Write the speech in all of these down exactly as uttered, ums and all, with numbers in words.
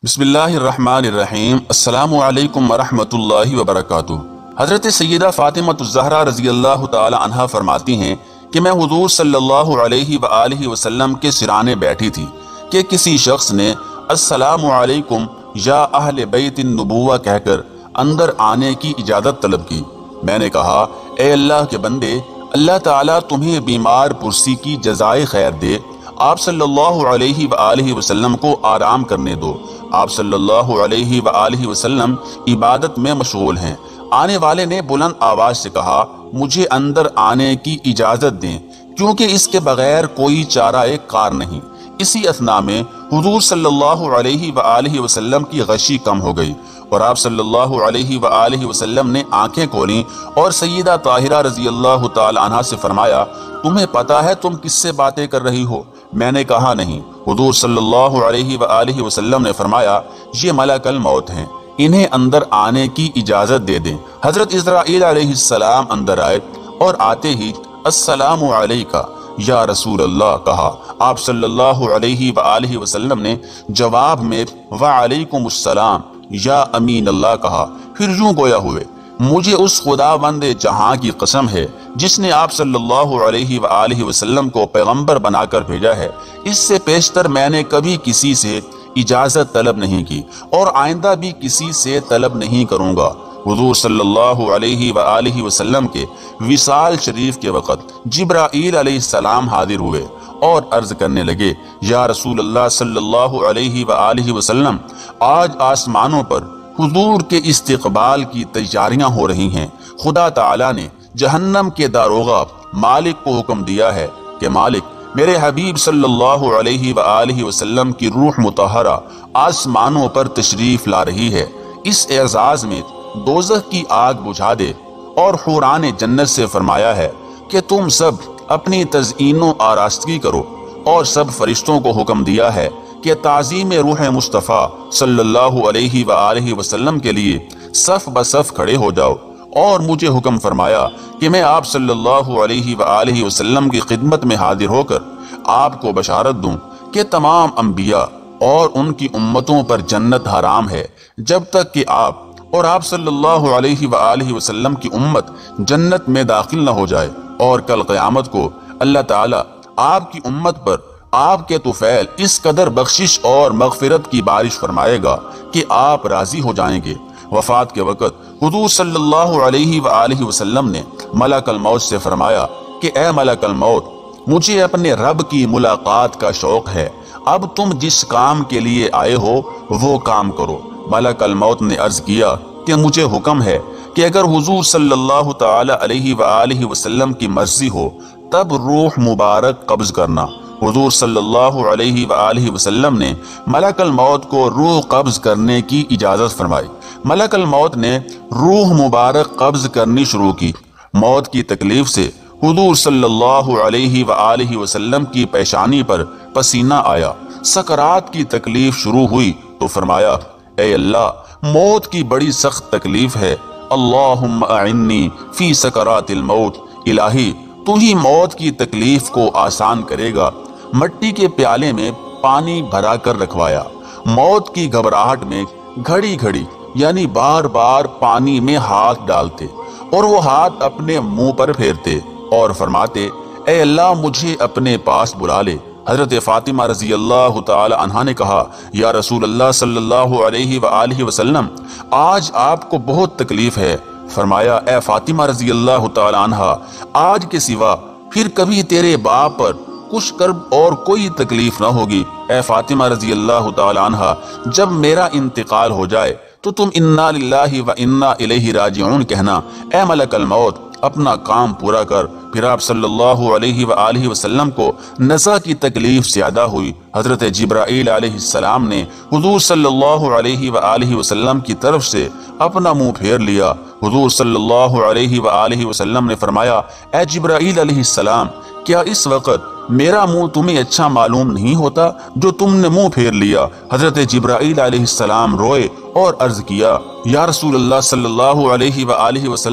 बिस्मिल्लाहिर रहमानिर रहीम। अस्सलामु अलैकुम वरहमतुल्लाहि वबरकातुहू। हज़रत सय्यदा फ़ातिमतुज़ ज़हरा रज़ी अल्लाह तआला अन्हा फरमाती हैं कि मैं हुज़ूर सल्लल्लाहु अलैहि वआलिहि वसल्लम के सिराने बैठी थी कि किसी शख्स ने अस्सलामु अलैकुम या अहले बैतिन नबुव्वा कहकर अंदर आने की इजाज़त तलब की। मैंने कहा, ए अल्लाह के बंदे, अल्लाह ताला तुम्हें बीमार पुरसी की जज़ाए खैर दे। आप सल्लल्लाहु अलैहि वआलिहि वसल्लम को आराम करने दो। आप सल्लल्लाहु अलैहि वआलिहि वसल्लम इबादत में मशगूल हैं। आने वाले ने बुलंद आवाज से कहा, मुझे अंदर आने की इजाजत दें, क्योंकि इसके बगैर कोई चारा एक कार नहीं। इसी अथना में हुजूर सल्लल्लाहु अलैहि वआलिहि वसल्लम की गशी कम हो गई और आप सल्लल्लाहु अलैहि वआलिहि वसल्लम ने आंखें खोली और सय्यदा ताहिरा रज़ी अल्लाह तआला अन्हा से फरमाया, तुम्हें पता है तुम किससे बातें कर रही हो? मैंने कहा, नहीं। हुजूर सल्लल्लाहु अलैहि वआलिहि वसल्लम ने फरमाया, ये मलकल मौत हैं, इन्हें अंदर आने की इजाजत दे दें। हजरत इस्राईल अलैहिस्सलाम अंदर आए और आते ही अस्सलामु अलैका या रसूल अल्लाह कहा। आप सल्लल्लाहु अलैहि वआलिहि वसल्लम ने जवाब में व अलैकुमुस्सलाम या अमीन अल्लाह कहा। फिर यूं गोया हुए, मुझे उस खुदावंद जहां की कसम है जिसने आप सल्लल्लाहु अलैहि वआलिहि वसल्लम को पैगंबर बनाकर भेजा है, इससे पेशतर मैंने कभी किसी से इजाजत तलब नहीं की और आइंदा भी किसी से तलब नहीं करूंगा। हुजूर सल्लल्लाहु अलैहि वआलिहि वसल्लम के विसाल शरीफ के वक़्त जिब्राईल अलैहिस्सलाम हाजिर हुए और अर्ज करने लगे, या रसूल अल्लाह सल्लल्लाहु अलैहि वआलिहि वसल्लम, आज आसमानों पर हुजूर के इस्तिकबाल की तैयारियां हो रही हैं। खुदा ताला ने जहन्नम के दारोगा मालिक को हुक्म दिया है कि मालिक, मेरे हबीब सल्लल्लाहु अलैहि वआलिहि वसल्लम की रूह मुतहरा आसमानों पर तशरीफ ला रही है। इस एजाज में दोज़ख की आग बुझा दे। और हुरान जन्नत से फरमाया है कि तुम सब अपनी तज़ईनो आरास्तगी करो और सब फरिश्तों को हुक्म दिया है कि ताज़ीम रूह मुस्तफ़ा सल्लल्लाहु अलैहि वआलिहि वसल्लम के लिए सफ ब सफ खड़े हो जाओ। और मुझे हुक्म फरमाया कि मैं आप सल्लल्लाहु अलैहि वआलिहि वसल्लम की खिदमत में हाजिर होकर आपको बशारत दूं कि तमाम अंबिया और उनकी उम्मतों पर जन्नत हराम है जब तक कि आप और आप सल्लल्लाहु अलैहि वआलिहि वसल्लम की उम्मत जन्नत में दाखिल न हो जाए। और कल क़यामत को अल्लाह ताला आपकी उम्मत पर आपके तुफैल इस कदर बख्शिश और मगफिरत की बारिश फरमाएगा कि आप राजी हो जाएंगे। वफात के वक़्त हुजूर सल्लल्लाहु अलैहि वआलिहि वसल्लम ने मलकल मौत से फरमाया कि ए मलकल मौत, मुझे अपने रब की मुलाकात का शौक है। अब तुम जिस काम के लिए आए हो वो काम करो। मलकल मौत ने अर्ज किया कि मुझे हुक्म है कि अगर हुजूर सल्लल्लाहु ताला अलैहि वआलिहि वसल्लम की मर्जी हो तब रूह मुबारक कब्ज करना। हुजूर सल्लल्लाहु अलैहि वआलिहि वसल्लम ने मलकल मौत को रूह कब्ज करने की इजाजत फरमाई। मलकल मौत ने रूह मुबारक कब्ज करनी शुरू की। मौत की तकलीफ से हुजूर सल्लल्लाहु अलैहि वआलिहि वसल्लम की पेशानी पर पसीना आया। सकरात की तकलीफ शुरू हुई तो फरमाया, ए अल्लाह, मौत की बड़ी सख्त तकलीफ है, अल्लाहुम्मा अइन्नी फी सकरातिल मौत। इलाही, तू ही मौत की तकलीफ को आसान करेगा। मट्टी के प्याले में पानी भरा कर रखवाया। मौत की घबराहट में घड़ी घड़ी यानी बार बार पानी में हाथ डालते और वो हाथ अपने मुंह पर फेरते और फरमाते, ए अल्लाह, मुझे अपने पास बुला ले। हजरत फातिमा रज़ी अल्लाह तआला अन्हा ने कहा, या रसूल अल्लाह सल्लल्लाहु अलैहि वआलिहि वसल्लम, आज आपको बहुत तकलीफ है। फरमाया, ए फातिमा रज़ी अल्लाह तआला अन्हा, आज के सिवा फिर कभी तेरे बाप पर कुछ कर्ब और कोई तकलीफ ना होगी। ए फातिमा रज़ी अल्लाह तआला अन्हा, जब मेरा इंतकाल हो जाए तो तुम इन्ना लिल्लाहि व इन्ना इलैहि राजिऊन कहना। ए मलकल मौत, अपना काम पूरा कर। फिर आप सल्लल्लाहु अलैहि वआलिहि वसल्लम को नज़ा की तकलीफ ज़्यादा हुई। हज़रत जिब्राईल अलैहिस्सलाम ने हुजूर सल्लल्लाहु अलैहि वआलिहि वसल्लम की तरफ से अपना मुंह फेर लिया। हुजूर सल्लल्लाहु अलैहि वआलिहि वसल्लम ने फरमाया, ए जिब्राईल अलैहिस्सलाम, क्या इस वक़्त मेरा मुंह तुम्हें अच्छा मालूम नहीं होता जो तुमने मुंह फेर लिया? हजरत जिब्राईल अलैहिस्सलाम रोए और अर्ज किया, या रसूल अल्लाह सल्लल्लाहु अलैहि वआलिहि वसल्लम,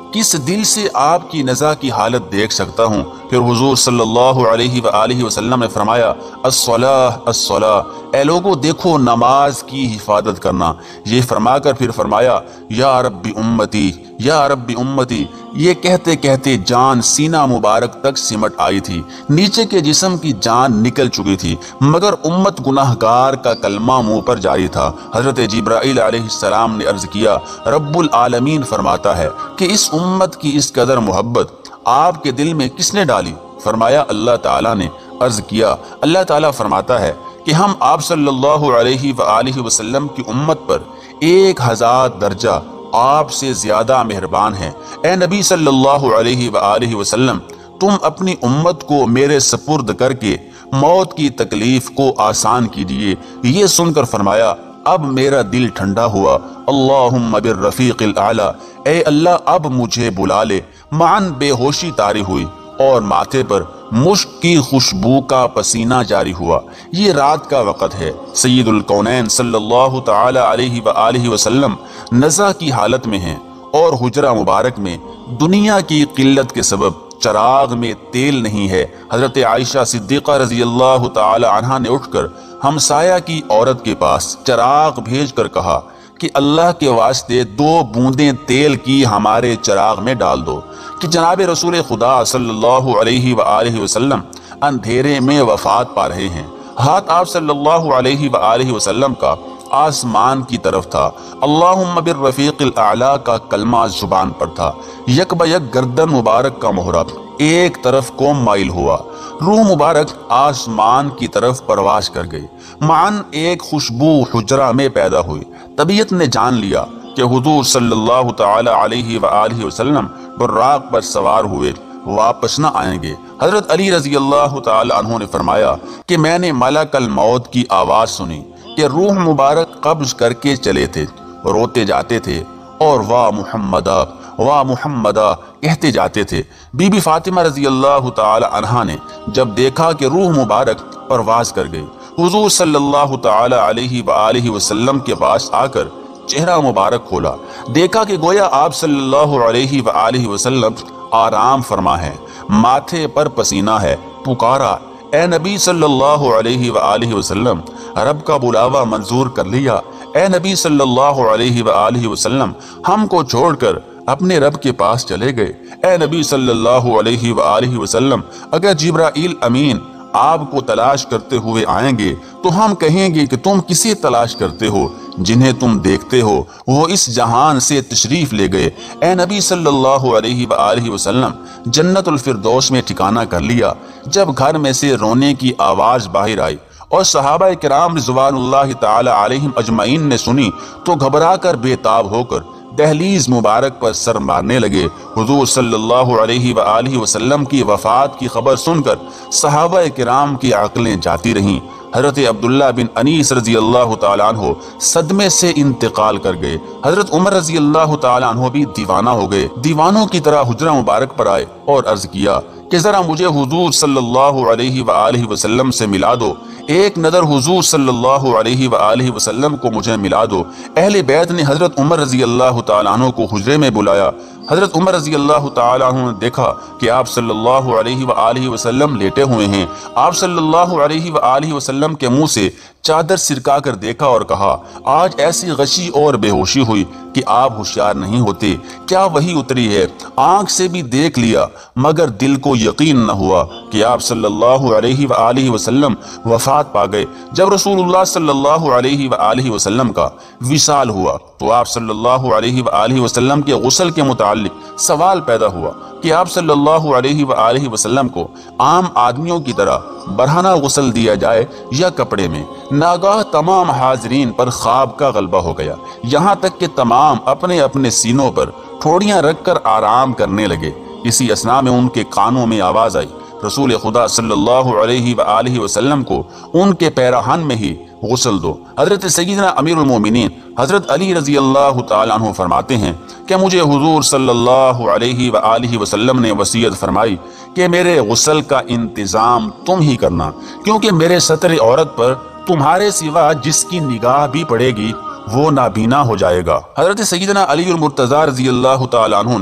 किस दिल से आपकी नज़ा की हालत देख सकता हूँ। फिर हुजूर सल्लल्लाहु अलैहि वआलिहि वसल्लम ने फरमाया, अस्सलाह अस्सलाह, ए लोगों देखो नमाज की हिफाजत करना। ये फरमाकर फिर फरमाया, या रब्बी उम्मती या रब्बी उम्मती। ये कहते कहते जान सीना मुबारक तक सिमट आई थी, नीचे के जिस्म की जान निकल चुकी थी, मगर उम्मत गुनाहगार का कलमा मुंह पर जारी था। हजरत जिब्राइल अलैहिस्सलाम ने अर्ज किया, रब्बुल आलमीन फरमाता है कि इस उम्मत की इस कदर मोहब्बत आपके दिल में किसने डाली? फरमाया, अल्लाह ताला ने। अर्ज किया, अल्लाह ताला फरमाता है कि हम आप सल्लल्लाहु अलैहि वआलिहि वसल्लम की उम्मत पर एक हजार दर्जा आपसे ज्यादा मेहरबान हैं। ए नबी सल्लल्लाहु अलैहि वआलिहि वसल्लम, तुम अपनी उम्मत को मेरे सपुर्द करके मौत की तकलीफ को आसान कीजिए। ये सुनकर फरमाया, अब मेरा दिल ठंडा हुआ। अल्लाहुम्मा बिर्रफीक़िल आला, ए अल्लाह अब मुझे बुला ले। मान बेहोशी तारी हुई और माथे पर मुश्क की खुशबू का पसीना जारी हुआ। ये रात का वक़्त है। सय्यदुल कौनैन सल्लल्लाहु ताला अलैहि वआलिहि वसल्लम नज़ा की हालत में हैं और हुजरा मुबारक में दुनिया की किल्लत के सबब चराग में तेल नहीं है। हजरत आयशा सिद्दीक़ा रज़ी अल्लाह ताला अन्हा ने उठकर हमसाया की औरत के पास चराग भेज कर कहा कि अल्लाह के वास्ते दो बूंदें तेल की हमारे चराग में डाल दो कि जनाब रसूल खुदा सल्लल्लाहु अलैहि वआलिहि वसल्लम अंधेरे में वफात पा रहे हैं। हाथ आप सल्लल्लाहु अलैहि वआलिहि वसल्लम का आसमान की तरफ था। अल्लाहुम्मा बिर्रफीक़िल आला का कलमा जुबान पर था। यक बयक गर्दन मुबारक का मोहरा एक तरफ को माइल हुआ। रूह मुबारक आसमान की तरफ परवाश कर गई। मान एक खुशबू हुजरा में पैदा हुई। तबीयत ने जान लिया कि हुजूर सल्लल्लाहु ताला अलैहि वआलिहि वसल्लम बुर्राक पर सवार हुए वापस न आएंगे। हजरत अली रजी अल्लाह ताला अन्हु ने फरमाया कि मैंने मलकल मौत की आवाज सुनी कि रूह मुबारक कब्ज करके चले थे, रोते जाते थे और वाह मुहम्मदा वाह मुहम्मदा कहते जाते थे। बीबी फातिमा रजी अल्लाह ताला अन्हा ने जब देखा कि रूह मुबारक परवाज कर गई, हुजूर सल्लल्लाहु ताला अलैहि वआलिहि वसल्लम के पास आकर चेहरा मुबारक खोला, देखा कि गोया आप सल्लल्लाहु अलैहि वआलिहि वसल्लम आराम फरमा है, माथे पर पसीना है। पुकारा, ए नबी सल्लल्लाहु अलैहि वआलिहि वसल्लम, रब का बुलावा मंजूर कर लिया। ए नबी सल्लल्लाहु अलैहि वआलिहि वसल्लम हमको छोड़कर अपने रब के पास चले गए। ए नबी सल्लल्लाहु अलैहि वआलिहि वसल्लम, अगर जिब्राइल अमीन आपको तलाश करते हुए आएंगे तो हम कहेंगे कि तुम किसे तलाश करते हो? जिन्हें तुम देखते हो वो इस जहान से तशरीफ ले गए। ए नबी सल्लल्लाहु अलैहि वआलिहि वसल्लम, जन्नतुल फिरदौस में ठिकाना कर लिया। जब घर में से रोने की आवाज बाहर आई और सहाबा किराम रिज़वानुल्लाहि ताला अलैहिम अजमईन ने सुनी तो घबरा कर बेताब होकर दहलीज मुबारक पर सर मारने लगे। हुजूर सल्लल्लाहु अलैहि वआलिहि वसल्लम की वफात की खबर सुनकर सहाबा किराम की अक्लें जाती रहीं। हजरत अब्दुल्ला बिन अनीस रजी अल्लाह ताला अन्हु सदमे से इंतकाल कर गए। हजरत उमर रजी अल्लाह ताला अन्हु भी दीवाना हो गए। दीवानों की तरह हुजरा मुबारक पर आए और अर्ज किया कि जरा मुझे हुजूर सल्लल्लाहु अलैहि वआलिहि वसल्लम से मिला दो। एक नजर हुजूर सल्लल्लाहु अलैहि वआलिहि वसल्लम को मुझे मिला दो। अहले बैत ने हजरत उमर रजी अल्लाह ताला अन्हु को हुजरे में बुलाया। हजरत उमर रजी अल्लाह ताला अन्हु ने देखा कि आप सल्लल्लाहु अलैहि वआलिहि वसल्लम लेटे हुए हैं। आप सल्लल्लाहु अलैहि वआलिहि वसल्लम के मुंह से चादर सिरका कर देखा और कहा, आज ऐसी गशी और बेहोशी हुई कि आप होशियार नहीं होते। क्या वही उतरी है? आंख से भी देख लिया मगर दिल को यकीन न हुआ कि आप सल्लल्लाहु अलैहि वआलिहि वसल्लम वफात पा गए। जब रसूलुल्लाह सल्लल्लाहु अलैहि वआलिहि वसल्लम का विसाल हुआ तो आप सल्लल्लाहु अलैहि वआलिहि वसल्लम के गुस्ल के मुताल्लिक सवाल पैदा हुआ कि आप सल्लल्लाहु अलैहि वआलिहि वसल्लम को आम आदमियों की तरह बरहाना गुस्ल दिया जाए या कपड़े में। नागाह तमाम हाजरीन पर ख्वाब का गलबा हो गया, यहाँ तक कि तमाम अपने अपने सीनों पर ठोड़ियां रखकर आराम करने लगे। इसी असना में उनके कानों में आवाज आई, रसूल खुदा सल्लल्लाहु अलैहि वआलिहि वसल्लम को उनके पैराहन में ही गुस्ल दो। हजरत सय्यदना अमीरुल मोमिनीन हजरत अली रजी अल्लाह ताला अन्हु फरमाते हैं कि मुझे हुजूर सल्लल्लाहु अलैहि वआलिहि वसल्लम ने वसीयत फरमाई कि मेरे गुस्ल का इंतजाम तुम ही करना, क्योंकि मेरे सतर औरत पर तुम्हारे सिवा जिसकी निगाह भी पड़ेगी वो नाबीना हो जाएगा। हजरत सय्यदना अली मुर्तज़ा रजी अल्लाह ताला अन्हु ने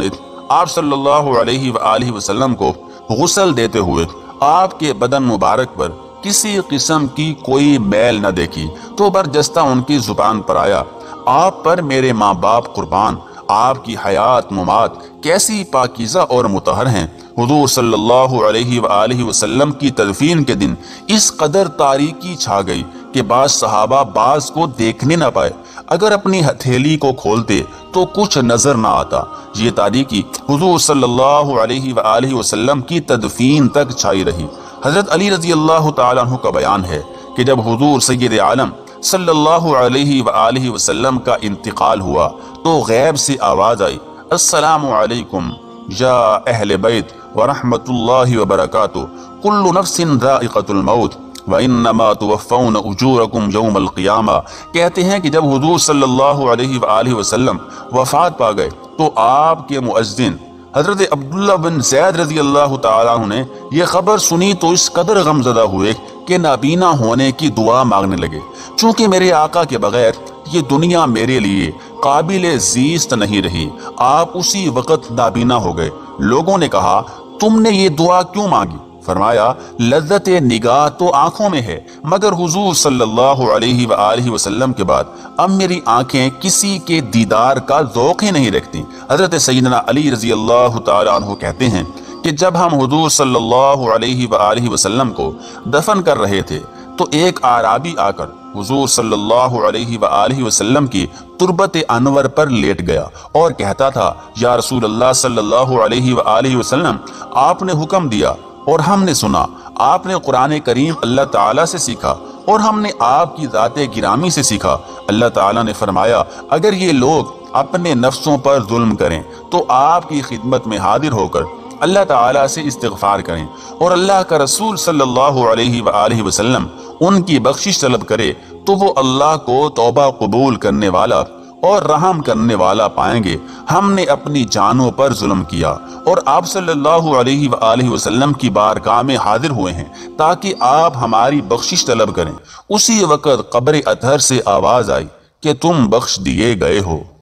آپ صلی اللہ علیہ وآلہ وسلم کو غسل دیتے ہوئے آپ کے بدن مبارک پر کسی قسم کی کوئی میل نہ دیکھی تو برجستہ ان کی زبان پر آیا، آپ پر میرے ماں باپ قربان، آپ کی حیات ممات کیسی پاکیزہ اور مطہر ہیں۔ حضور صلی اللہ علیہ وآلہ وسلم کی تدفین کے دن اس قدر تاریکی چھا گئی کہ بعض صحابہ بعض کو دیکھنے نہ پائے، اگر اپنی ہتھیلی کو کھولتے تو کچھ نظر نہ آتا۔ یہ تاریکی حضور صلی اللہ علیہ وآلہ وسلم کی تدفین تک چھائی رہی۔ حضرت علی رضی اللہ تعالیٰ عنہ کا بیان ہے کہ جب حضور سید عالم صلی اللہ علیہ وآلہ وسلم کا انتقال ہوا تو غیب سے آواز آئی، السلام علیکم یا اہل بیت ورحمت اللہ وبرکاتہ، کل نفس ذائقۃ الموت وَإِنَّمَا تُوَفَّوْنَ أُجُورَكُمْ يَوْمَ الْقِيَامَةِ۔ کہتے ہیں کہ جب حضور صلی اللہ علیہ وآلہ وسلم وفات پا گئے تو آپ کے مؤذن حضرت عبداللہ بن زید رضی اللہ تعالیٰ عنہ نے یہ خبر سنی تو اس قدر غمزدہ ہوئے کہ نابینا ہونے کی دعا مانگنے لگے، چونکہ میرے آقا کے بغیر یہ دنیا میرے لیے قابل زیست نہیں رہی۔ آپ اسی وقت نابینا ہو گئے۔ لوگوں نے کہا، تم نے یہ دعا کیوں مانگی؟ فرمایا، لذت نگاہ تو آنکھوں میں ہے، مگر حضور صلی اللہ علیہ وآلہ وسلم کے بعد اب میری آنکھیں کسی کے دیدار کا ذوق ہی نہیں رکھتی۔ حضرت سیدنا علی رضی اللہ تعالیٰ عنہ کہتے ہیں کہ جب ہم حضور صلی اللہ علیہ وآلہ وسلم کو دفن کر رہے تھے تو ایک اعرابی آ کر حضور صلی اللہ علیہ وآلہ وسلم کی تربت انور پر لیٹ گیا اور کہتا تھا، یا رسول اللہ صلی اللہ علیہ وآلہ وسلم، آپ نے حکم دیا اور ہم نے سنا، آپ نے قرآن کریم اللہ تعالیٰ سے سیکھا اور ہم نے آپ کی ذات گرامی سے سیکھا۔ اللہ تعالیٰ نے فرمایا، اگر یہ لوگ اپنے نفسوں پر ظلم کریں تو آپ کی خدمت میں حاضر ہو کر اللہ تعالیٰ سے استغفار کریں اور اللہ کا رسول صلی اللہ علیہ وآلہ وسلم ان کی بخشش طلب کرے تو وہ اللہ کو توبہ قبول کرنے والا اور رحم کرنے والا پائیں گے۔ ہم نے اپنی جانوں پر ظلم کیا اور آپ صلی اللہ علیہ وآلہ وسلم کی بارگاہ میں حاضر ہوئے ہیں تاکہ آپ ہماری بخشش طلب کریں۔ اسی وقت قبر اطہر سے آواز آئی کہ تم بخش دیے گئے ہو۔